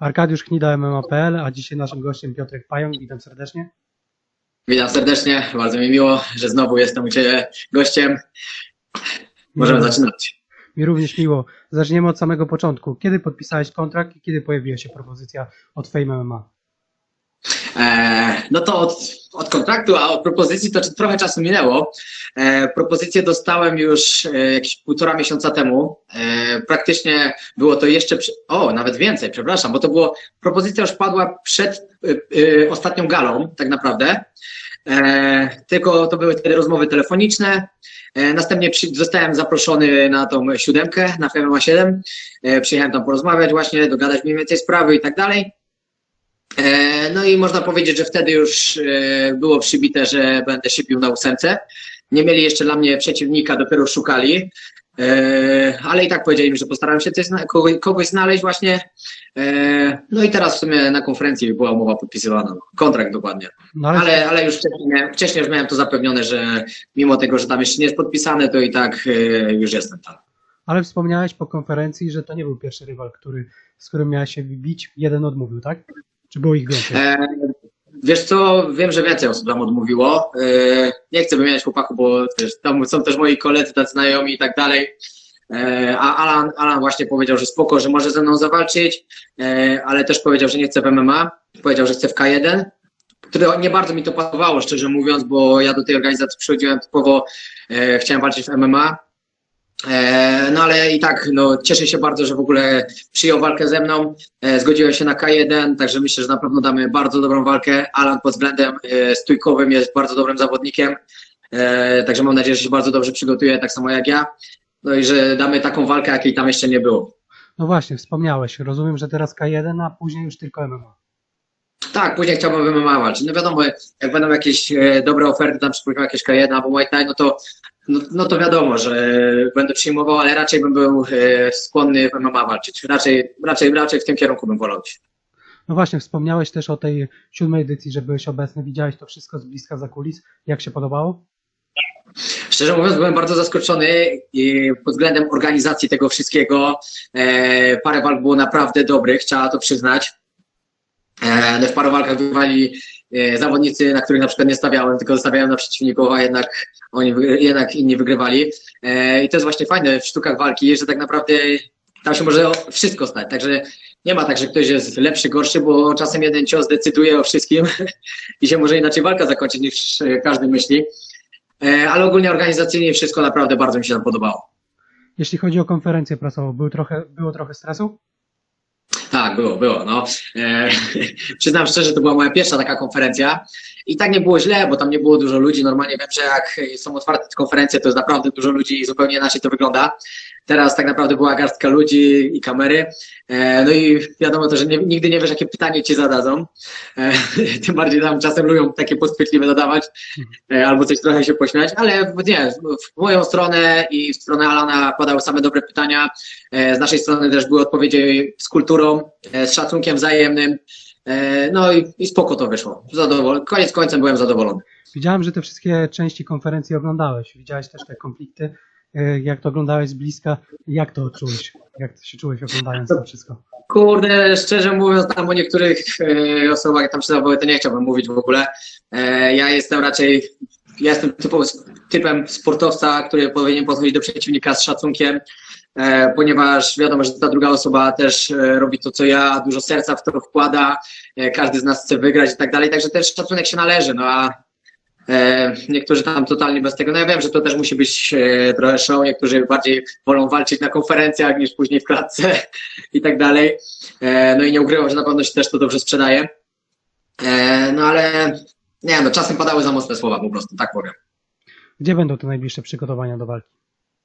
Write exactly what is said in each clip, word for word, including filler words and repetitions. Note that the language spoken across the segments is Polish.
Arkadiusz Knida, M M A kropka P L, a dzisiaj naszym gościem Piotrek Pająk. Witam serdecznie. Witam serdecznie, bardzo mi miło, że znowu jestem u Ciebie gościem. Możemy Mi zaczynać. Mi również miło. Zaczniemy od samego początku. Kiedy podpisałeś kontrakt i kiedy pojawiła się propozycja od Fame M M A? E, no to od, od kontraktu, a od propozycji to trochę czasu minęło. E, propozycję dostałem już e, jakieś półtora miesiąca temu. E, praktycznie było to jeszcze, przy, o nawet więcej, przepraszam, bo to było, propozycja już padła przed e, e, ostatnią galą tak naprawdę. E, tylko to były wtedy rozmowy telefoniczne. E, następnie przy, zostałem zaproszony na tą siódemkę, na F M M A siedem. E, przyjechałem tam porozmawiać właśnie, dogadać mniej więcej sprawy i tak dalej. E, no i można powiedzieć, że wtedy już e, było przybite, że będę się bił na ósemce. Nie mieli jeszcze dla mnie przeciwnika, dopiero szukali. E, ale i tak powiedzieli mi, że postaram się coś, kogoś, kogoś znaleźć właśnie. E, no i teraz w sumie na konferencji była umowa podpisywana, kontrakt dokładnie. No ale... ale, ale już wcześniej, wcześniej już miałem to zapewnione, że mimo tego, że tam jeszcze nie jest podpisane, to i tak e, już jestem tam. Ale wspomniałeś po konferencji, że to nie był pierwszy rywal, który, z którym miałeś się bić. Jeden odmówił, tak? Czy było ich więcej? E, wiesz co, wiem, że więcej osób tam odmówiło. E, nie chcę wymieniać chłopaków, bo wiesz, tam są też moi koledzy, tacy znajomi i tak dalej. E, a Alan, Alan właśnie powiedział, że spoko, że może ze mną zawalczyć, e, ale też powiedział, że nie chce w M M A. Powiedział, że chce w K jeden. Które nie bardzo mi to pasowało, szczerze mówiąc, bo ja do tej organizacji przychodziłem typowo, e, chciałem walczyć w M M A. No ale i tak, no cieszę się bardzo, że w ogóle przyjął walkę ze mną, zgodziłem się na K jeden, także myślę, że na pewno damy bardzo dobrą walkę. Alan pod względem stójkowym jest bardzo dobrym zawodnikiem, także mam nadzieję, że się bardzo dobrze przygotuje, tak samo jak ja, no i że damy taką walkę, jakiej tam jeszcze nie było. No właśnie, wspomniałeś, rozumiem, że teraz K jeden, a później już tylko M M A. Tak, później chciałbym w M M A walczyć. No wiadomo, jak będą jakieś dobre oferty, tam przypuśćmy jakieś K jeden albo Muay Thai, no to No, no to wiadomo, że będę przyjmował, ale raczej bym był e, skłonny w M M A walczyć. Raczej, raczej, raczej w tym kierunku bym wolał iść. No właśnie, wspomniałeś też o tej siódmej edycji, że byłeś obecny. Widziałeś to wszystko z bliska za kulis. Jak się podobało? Szczerze mówiąc, byłem bardzo zaskoczony i pod względem organizacji tego wszystkiego. E, parę walk było naprawdę dobrych, trzeba to przyznać. E, w paru walkach bywali zawodnicy, na których na przykład nie stawiałem, tylko stawiałem na przeciwników, a jednak oni, jednak inni wygrywali. I to jest właśnie fajne w sztukach walki, że tak naprawdę tam się może wszystko stać. Także nie ma tak, że ktoś jest lepszy, gorszy, bo czasem jeden cios decyduje o wszystkim i się może inaczej walka zakończyć niż każdy myśli. Ale ogólnie organizacyjnie wszystko naprawdę bardzo mi się tam podobało. Jeśli chodzi o konferencję prasową, był trochę, było trochę stresu? Tak, było, było. No. E, przyznam szczerze, to była moja pierwsza taka konferencja i tak nie było źle, bo tam nie było dużo ludzi. Normalnie wiem, że jak są otwarte konferencje, to jest naprawdę dużo ludzi i zupełnie inaczej to wygląda. Teraz tak naprawdę była garstka ludzi i kamery. E, no i wiadomo to, że nie, nigdy nie wiesz, jakie pytanie ci zadadzą. E, tym bardziej tam czasem lubią takie podchwytliwe zadawać e, albo coś trochę się pośmiać, ale nie, w moją stronę i w stronę Alana padały same dobre pytania. E, z naszej strony też były odpowiedzi z kulturą, e, z szacunkiem wzajemnym. E, no i, i spoko to wyszło. Zadowol- Koniec końcem byłem zadowolony. Widziałem, że te wszystkie części konferencji oglądałeś. Widziałeś też te konflikty. Jak to oglądałeś z bliska, jak to odczułeś? Jak to się czułeś oglądając to wszystko? Kurde, szczerze mówiąc, tam o niektórych e, osobach, jak tam przydałoby, to nie chciałbym mówić w ogóle. E, ja jestem raczej, ja jestem typowym, typem sportowca, który powinien podchodzić do przeciwnika z szacunkiem, e, ponieważ wiadomo, że ta druga osoba też e, robi to, co ja, dużo serca w to wkłada, e, każdy z nas chce wygrać i tak dalej, także też szacunek się należy, no a E, niektórzy tam totalnie bez tego, no ja wiem, że to też musi być e, trochę show, niektórzy bardziej wolą walczyć na konferencjach niż później w klatce i tak dalej, e, no i nie ukrywam, że na pewno się też to dobrze sprzedaje, e, no ale nie no, czasem padały za mocne słowa po prostu, tak powiem. Gdzie będą te najbliższe przygotowania do walki?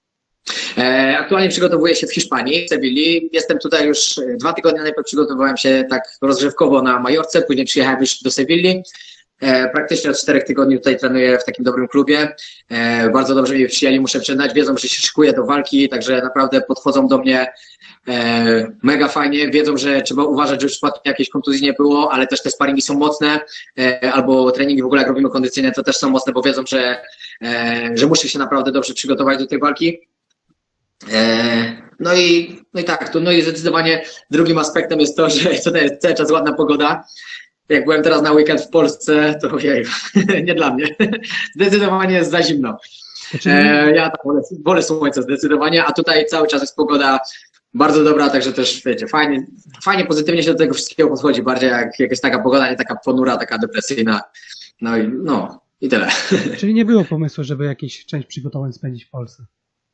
E, aktualnie przygotowuję się w Hiszpanii, w Sewilli, jestem tutaj już dwa tygodnie, najpierw przygotowałem się tak rozgrzewkowo na Majorce, później przyjechałem już do Sewilli. Praktycznie od czterech tygodni tutaj trenuję w takim dobrym klubie. Bardzo dobrze mnie przyjęli, muszę przyznać. Wiedzą, że się szykuję do walki, także naprawdę podchodzą do mnie mega fajnie. Wiedzą, że trzeba uważać, żeby przypadkiem jakiejś kontuzji nie było, ale też te sparingi są mocne, albo treningi w ogóle jak robimy kondycyjne, to też są mocne, bo wiedzą, że, że muszę się naprawdę dobrze przygotować do tej walki. E, no i, no i tak, to, no i zdecydowanie drugim aspektem jest to, że to jest cały czas ładna pogoda. Jak byłem teraz na weekend w Polsce, to ojej, nie dla mnie. Zdecydowanie jest za zimno. E, ja tam wolę, wolę słońce zdecydowanie, a tutaj cały czas jest pogoda bardzo dobra, także też wiecie, fajnie, fajnie pozytywnie się do tego wszystkiego podchodzi, bardziej jak, jak jest taka pogoda, nie taka ponura, taka depresyjna. No i, no, i tyle. Czyli nie było pomysłu, żeby jakieś część przygotowań spędzić w Polsce?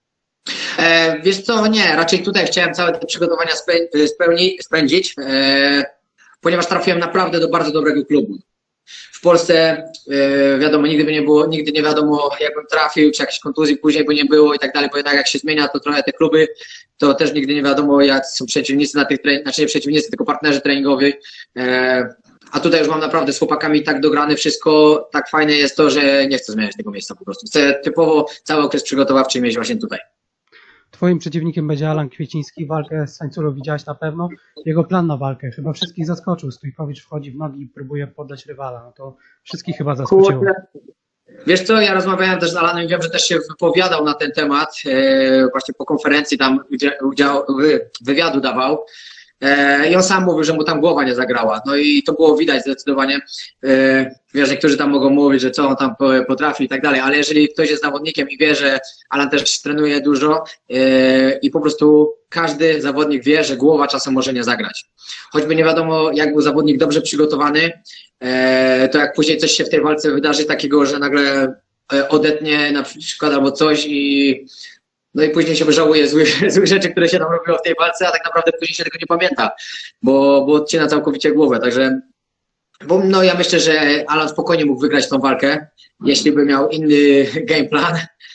E, wiesz co, nie, raczej tutaj chciałem całe te przygotowania spe, spełni, spędzić, e, ponieważ trafiłem naprawdę do bardzo dobrego klubu. W Polsce, e, wiadomo, nigdy by nie było, nigdy nie wiadomo, jakbym trafił, czy jakieś kontuzji później by nie było i tak dalej, bo jednak jak się zmienia to trochę te kluby, to też nigdy nie wiadomo, jak są przeciwnicy na tych treningach, znaczy nie przeciwnicy, tylko partnerzy treningowi. E, a tutaj już mam naprawdę z chłopakami tak dograne wszystko, tak fajne jest to, że nie chcę zmieniać tego miejsca po prostu. Chcę typowo cały okres przygotowawczy mieć właśnie tutaj. Twoim przeciwnikiem będzie Alan Kwieciński, walkę z Sańculą widziałeś na pewno. Jego plan na walkę chyba wszystkich zaskoczył. Stójkowicz wchodzi w nogi i próbuje poddać rywala. No to wszystkich chyba zaskoczyło. Wiesz co, ja rozmawiałem też z Alanem i wiem, że też się wypowiadał na ten temat, e, właśnie po konferencji tam udział, wy, wywiadu dawał. I on sam mówił, że mu tam głowa nie zagrała. No i to było widać zdecydowanie. Wiesz, niektórzy tam mogą mówić, że co on tam potrafi i tak dalej, ale jeżeli ktoś jest zawodnikiem i wie, że Alan też trenuje dużo i po prostu każdy zawodnik wie, że głowa czasem może nie zagrać. Choćby nie wiadomo, jak był zawodnik dobrze przygotowany, to jak później coś się w tej walce wydarzy takiego, że nagle odetnie na przykład albo coś i no i później się wyżałuje złych, złych rzeczy, które się tam robiło w tej walce, a tak naprawdę później się tego nie pamięta, bo, bo odcina całkowicie głowę. Także bo, no ja myślę, że Alan spokojnie mógł wygrać tą walkę, jeśli by miał inny game plan.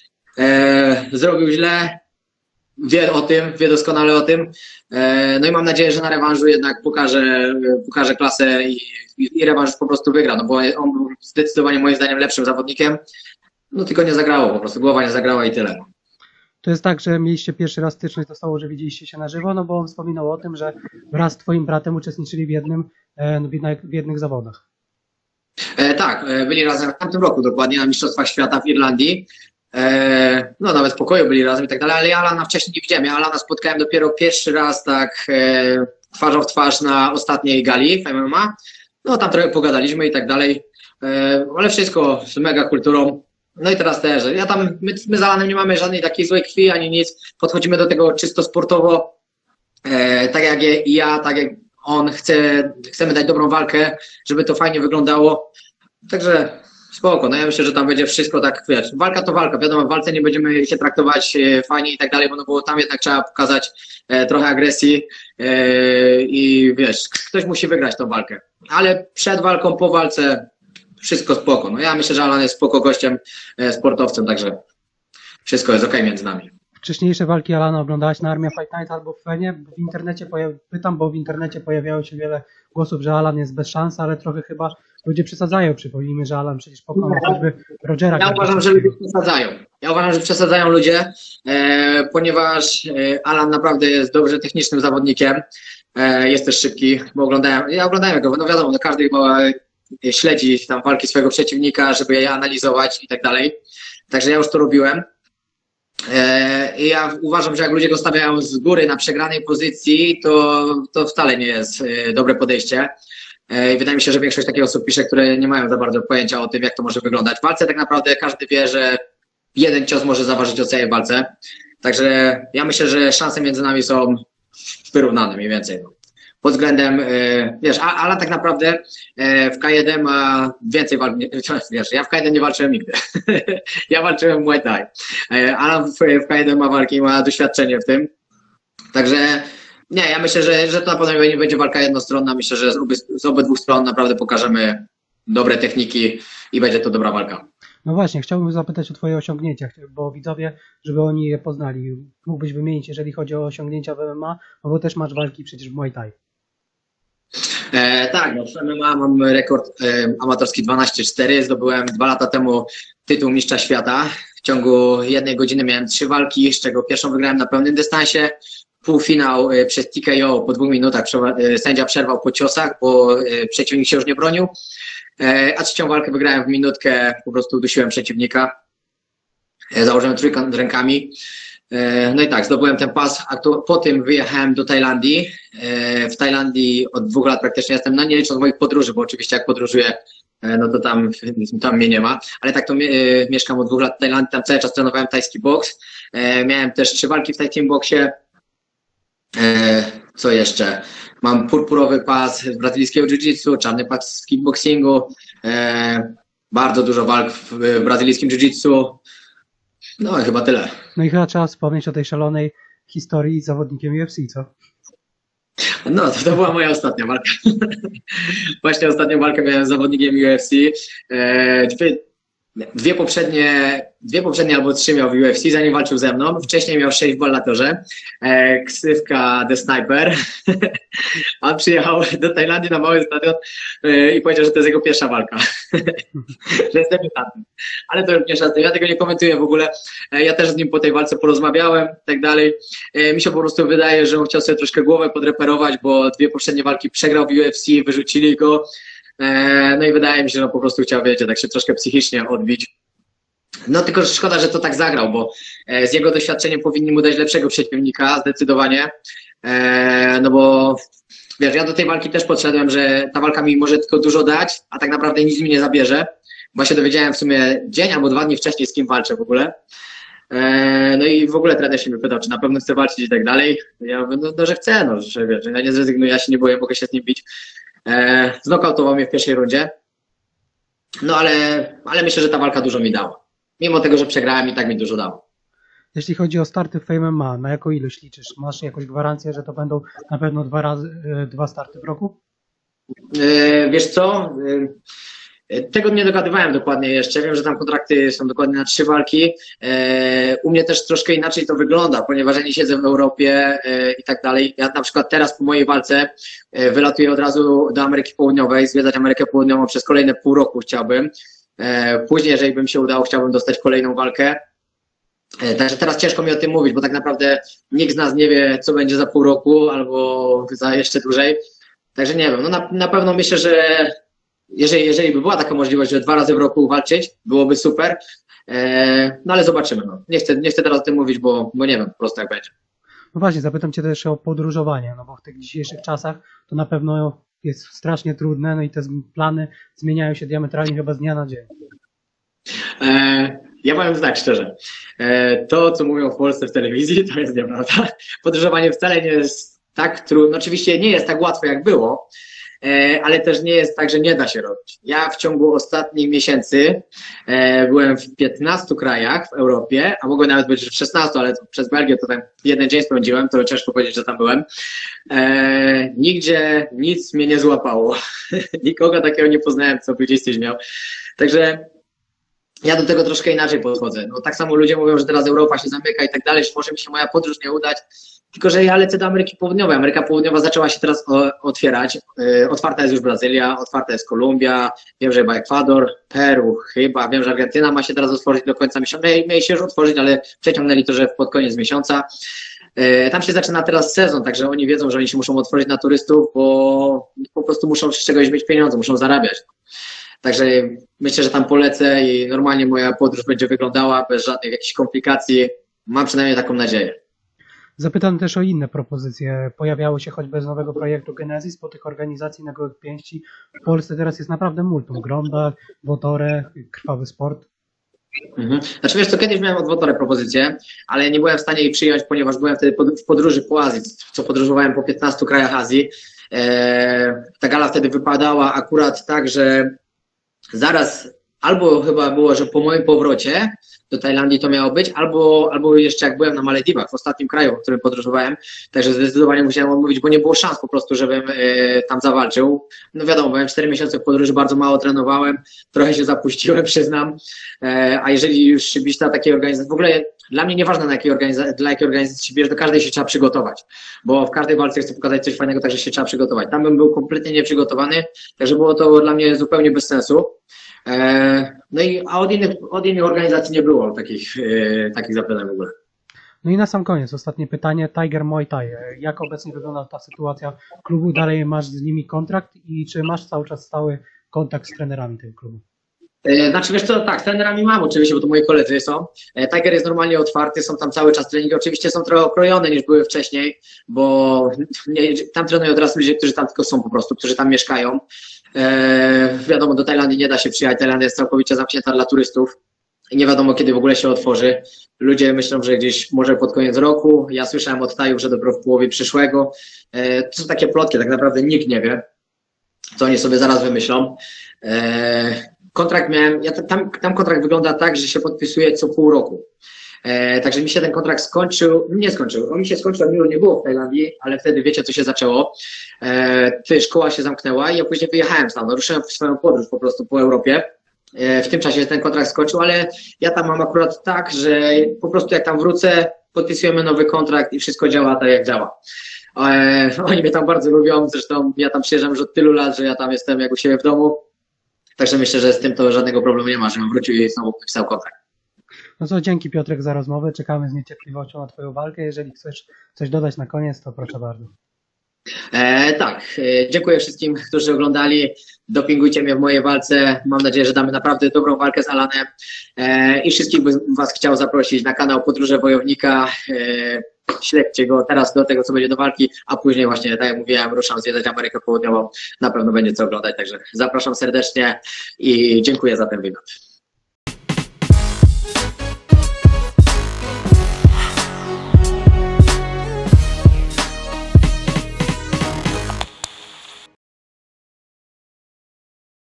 E, zrobił źle, wie o tym, wie doskonale o tym. E, no i mam nadzieję, że na rewanżu jednak pokaże, pokaże klasę i, i, i rewanż po prostu wygra, no bo on był zdecydowanie moim zdaniem lepszym zawodnikiem, no tylko nie zagrało po prostu, głowa nie zagrała i tyle. To jest tak, że mieliście pierwszy raz styczność, to stało, że widzieliście się na żywo, no bo on wspominał o tym, że wraz z twoim bratem uczestniczyli w, jednym, w jednych zawodach. E, tak, byli razem w tamtym roku dokładnie na Mistrzostwach Świata w Irlandii. E, no nawet w pokoju byli razem i tak dalej, ale ja Alana wcześniej nie widziałem. Ja Alana spotkałem dopiero pierwszy raz tak e, twarzą w twarz na ostatniej gali w M M A. No tam trochę pogadaliśmy i tak dalej, e, ale wszystko z mega kulturą. No i teraz też, ja tam, my, my z Alanem nie mamy żadnej takiej złej krwi, ani nic, podchodzimy do tego czysto sportowo, e, tak jak ja, tak jak on, chce, chcemy dać dobrą walkę, żeby to fajnie wyglądało, także spoko, no ja myślę, że tam będzie wszystko tak, wiesz, walka to walka, wiadomo, w walce nie będziemy się traktować e, fajnie i tak dalej, bo, no, bo tam jednak trzeba pokazać e, trochę agresji e, i wiesz, ktoś musi wygrać tą walkę, ale przed walką, po walce wszystko spoko. No ja myślę, że Alan jest spoko gościem, e, sportowcem, także wszystko jest okej okay między nami. Wcześniejsze walki Alana oglądałaś na Armia Fight Night albo w Fenie? W internecie pojawi... Pytam, bo w internecie pojawiało się wiele głosów, że Alan jest bez szans, ale trochę chyba ludzie przesadzają. Przypomnijmy, że Alan przecież pokonał choćby Rogera. Ja uważam, że ludzie przesadzają. Ja uważam, że przesadzają ludzie, e, ponieważ e, Alan naprawdę jest dobrze technicznym zawodnikiem. E, jest też szybki, bo oglądałem, ja oglądałem go, no wiadomo, no każdy chyba śledzi tam walki swojego przeciwnika, żeby je analizować i tak dalej. Także ja już to robiłem. I ja uważam, że jak ludzie go stawiają z góry na przegranej pozycji, to, to wcale nie jest dobre podejście. I wydaje mi się, że większość takich osób pisze, które nie mają za bardzo pojęcia o tym, jak to może wyglądać. W walce tak naprawdę każdy wie, że jeden cios może zaważyć o całej walce. Także ja myślę, że szanse między nami są wyrównane mniej więcej. Pod względem, wiesz, Alan tak naprawdę w K jeden ma więcej walk, wiesz, ja w K jeden nie walczyłem nigdy. Ja walczyłem w Muay Thai. Alan w K jeden ma walki, ma doświadczenie w tym. Także nie, ja myślę, że, że to na pewno nie będzie walka jednostronna. Myślę, że z, oby, z obydwu stron naprawdę pokażemy dobre techniki i będzie to dobra walka. No właśnie, chciałbym zapytać o twoje osiągnięcia, bo widzowie, żeby oni je poznali, mógłbyś wymienić, jeżeli chodzi o osiągnięcia w M M A, no bo też masz walki przecież w Muay Thai. E, tak, no w M M A mam rekord e, amatorski dwanaście cztery, zdobyłem dwa lata temu tytuł mistrza świata. W ciągu jednej godziny miałem trzy walki, z czego pierwszą wygrałem na pełnym dystansie. Półfinał e, przez T K O po dwóch minutach e, sędzia przerwał po ciosach, bo e, przeciwnik się już nie bronił. E, a trzecią walkę wygrałem w minutkę, po prostu udusiłem przeciwnika. E, założyłem trójkąt rękami. E, No i tak, zdobyłem ten pas, a tu, po tym wyjechałem do Tajlandii. E, W Tajlandii od dwóch lat praktycznie jestem, no nie licząc moich podróży, bo oczywiście jak podróżuję, e, no to tam, tam mnie nie ma, ale tak to mie- e, mieszkam od dwóch lat w Tajlandii, tam cały czas trenowałem tajski boks. E, Miałem też trzy walki w tajskim boksie. E, Co jeszcze? Mam purpurowy pas z brazylijskiego jiu-jitsu, czarny pas w kickboxingu, e, bardzo dużo walk w, w brazylijskim jiu-jitsu. No i chyba tyle. No i chyba trzeba wspomnieć o tej szalonej historii z zawodnikiem U F C, co? No, to, to była moja ostatnia walka. Właśnie ostatnią walkę miałem z zawodnikiem U F C. E, dwie, dwie poprzednie, dwie poprzednie albo trzy miał w U F C, zanim walczył ze mną. Wcześniej miał sześć w Ballatorze. E, ksywka The Sniper. On przyjechał do Tajlandii na mały stadion e, i powiedział, że to jest jego pierwsza walka. Że jest debiutantem. Ale to już nie żadne. Ja tego nie komentuję w ogóle. E, ja też z nim po tej walce porozmawiałem i tak dalej. E, mi się po prostu wydaje, że on chciał sobie troszkę głowę podreperować, bo dwie poprzednie walki przegrał w U F C, wyrzucili go. E, no i wydaje mi się, że on po prostu chciał, wiecie, tak się troszkę psychicznie odbić. No tylko szkoda, że to tak zagrał, bo e, z jego doświadczeniem powinni mu dać lepszego przeciwnika, zdecydowanie. E, no bo wiesz, ja do tej walki też podszedłem, że ta walka mi może tylko dużo dać, a tak naprawdę nic mi nie zabierze, bo się dowiedziałem w sumie dzień albo dwa dni wcześniej, z kim walczę w ogóle. E, no i w ogóle trener się mnie pytał, czy na pewno chcę walczyć i tak dalej. Ja mówię, no, no że chcę, no, że wiesz, że ja nie zrezygnuję, ja się nie boję, mogę się z nim bić. E, znokautował mnie w pierwszej rundzie. No ale, ale myślę, że ta walka dużo mi dała. Mimo tego, że przegrałem, i tak mi dużo dało. Jeśli chodzi o starty w Fame M M A, na jaką ilość liczysz? Masz jakąś gwarancję, że to będą na pewno dwa razy, e, dwa starty w roku? E, wiesz co? E, tego nie dogadywałem dokładnie jeszcze. Wiem, że tam kontrakty są dokładnie na trzy walki. E, u mnie też troszkę inaczej to wygląda, ponieważ ja nie siedzę w Europie e, i tak dalej. Ja na przykład teraz po mojej walce e, wylatuję od razu do Ameryki Południowej, zwiedzać Amerykę Południową przez kolejne pół roku chciałbym. E, później, jeżeli by mi się udało, chciałbym dostać kolejną walkę. E, Także teraz ciężko mi o tym mówić, bo tak naprawdę nikt z nas nie wie, co będzie za pół roku albo za jeszcze dłużej. Także nie wiem, no na, na pewno myślę, że jeżeli, jeżeli by była taka możliwość, że dwa razy w roku walczyć, byłoby super. E, no ale zobaczymy. No. Nie chcę, nie chcę teraz o tym mówić, bo, bo nie wiem po prostu jak będzie. No właśnie, zapytam Cię też o podróżowanie, no bo w tych dzisiejszych czasach to na pewno jest strasznie trudne, no i te z- plany zmieniają się diametralnie chyba z dnia na dzień. E, ja powiem tak szczerze. E, to, co mówią w Polsce w telewizji, to jest nieprawda. Podróżowanie wcale nie jest tak trudne. Oczywiście nie jest tak łatwo, jak było, e, ale też nie jest tak, że nie da się robić. Ja w ciągu ostatnich miesięcy e, byłem w piętnastu krajach w Europie, a mogłem nawet być w szesnastu, ale to przez Belgię to tam jeden dzień spędziłem, to ciężko powiedzieć, że tam byłem. E, nigdzie nic mnie nie złapało. Nikogo takiego nie poznałem, co by gdzieś coś miał. Także ja do tego troszkę inaczej podchodzę. No, tak samo ludzie mówią, że teraz Europa się zamyka i tak dalej, że może mi się moja podróż nie udać. Tylko że ja lecę do Ameryki Południowej. Ameryka Południowa zaczęła się teraz o, otwierać. Yy, otwarta jest już Brazylia, otwarta jest Kolumbia, wiem, że chyba Ekwador, Peru chyba, wiem, że Argentyna ma się teraz otworzyć do końca miesiąca. Mieli, mieli się już otworzyć, ale przeciągnęli to, że pod koniec miesiąca. Yy, tam się zaczyna teraz sezon, także oni wiedzą, że oni się muszą otworzyć na turystów, bo po prostu muszą z czegoś mieć pieniądze, muszą zarabiać. Także myślę, że tam polecę i normalnie moja podróż będzie wyglądała bez żadnych jakichś komplikacji. Mam przynajmniej taką nadzieję. Zapytam też o inne propozycje. Pojawiały się choćby z nowego projektu Genesis, bo tych organizacji na gołych pięści w Polsce teraz jest naprawdę multum. Gromda, Wotore, Krwawy Sport. Mhm. Znaczy wiesz co, kiedyś miałem od Wotore propozycję, ale nie byłem w stanie jej przyjąć, ponieważ byłem wtedy pod- w podróży po Azji, co podróżowałem po piętnastu krajach Azji. Eee, ta gala wtedy wypadała akurat tak, że zaraz, albo chyba było, że po moim powrocie do Tajlandii to miało być, albo, albo jeszcze jak byłem na Malediwach, w ostatnim kraju, w którym podróżowałem, także zdecydowanie musiałem odmówić, bo nie było szans po prostu, żebym e, tam zawalczył. No wiadomo, byłem cztery miesiące w podróży, bardzo mało trenowałem, trochę się zapuściłem, przyznam, e, a jeżeli już się bić na takiej organizacji, w ogóle dla mnie nieważne na jakiej organizacji, dla jakiej organizacji się bierz, do każdej się trzeba przygotować, bo w każdej walce chcę pokazać coś fajnego, także się trzeba przygotować. Tam bym był kompletnie nieprzygotowany, także było to dla mnie zupełnie bez sensu. No i a od innych, od innych organizacji nie było takich, e, takich zapytań w ogóle. No i na sam koniec, ostatnie pytanie. Tiger Muay Thai. Jak obecnie wygląda ta sytuacja klubu? Dalej masz z nimi kontrakt i czy masz cały czas stały kontakt z trenerami tego klubu? E, Znaczy wiesz co, tak, z trenerami mam oczywiście, bo to moi koledzy są. E, Tiger jest normalnie otwarty, są tam cały czas treningi, oczywiście są trochę okrojone niż były wcześniej, bo nie, tam trenują teraz ludzie, którzy tam tylko są po prostu, którzy tam mieszkają. E, wiadomo, do Tajlandii nie da się przyjechać, Tajlandia jest całkowicie zamknięta dla turystów i nie wiadomo kiedy w ogóle się otworzy. Ludzie myślą, że gdzieś może pod koniec roku, ja słyszałem od Tajów, że dopiero w połowie przyszłego. E, to są takie plotki, tak naprawdę nikt nie wie, co oni sobie zaraz wymyślą. E, Kontrakt miałem, ja tam, tam kontrakt wygląda tak, że się podpisuje co pół roku. E, także mi się ten kontrakt skończył, nie skończył, on mi się skończył, a miło nie było w Tajlandii, ale wtedy wiecie, co się zaczęło. E, ty, szkoła się zamknęła i ja później wyjechałem stamtąd, ruszyłem w swoją podróż po prostu po Europie. E, w tym czasie ten kontrakt skończył, ale ja tam mam akurat tak, że po prostu jak tam wrócę, podpisujemy nowy kontrakt i wszystko działa tak, jak działa. E, oni mnie tam bardzo lubią, zresztą ja tam przyjeżdżam już od tylu lat, że ja tam jestem jak u siebie w domu. Także myślę, że z tym to żadnego problemu nie ma, żebym wrócił i znowu podpisał kontrakt. No co, dzięki Piotrek za rozmowę, czekamy z niecierpliwością na twoją walkę. Jeżeli chcesz coś dodać na koniec, to proszę bardzo. E, tak, e, dziękuję wszystkim, którzy oglądali. Dopingujcie mnie w mojej walce. Mam nadzieję, że damy naprawdę dobrą walkę z Alanem. E, I wszystkich bym was chciał zaprosić na kanał Podróże Wojownika. E, śledźcie go teraz do tego, co będzie do walki, a później właśnie, tak jak mówiłem, ruszam zwiedzać Amerykę Południową. Na pewno będzie co oglądać, także zapraszam serdecznie i dziękuję za ten wywiad.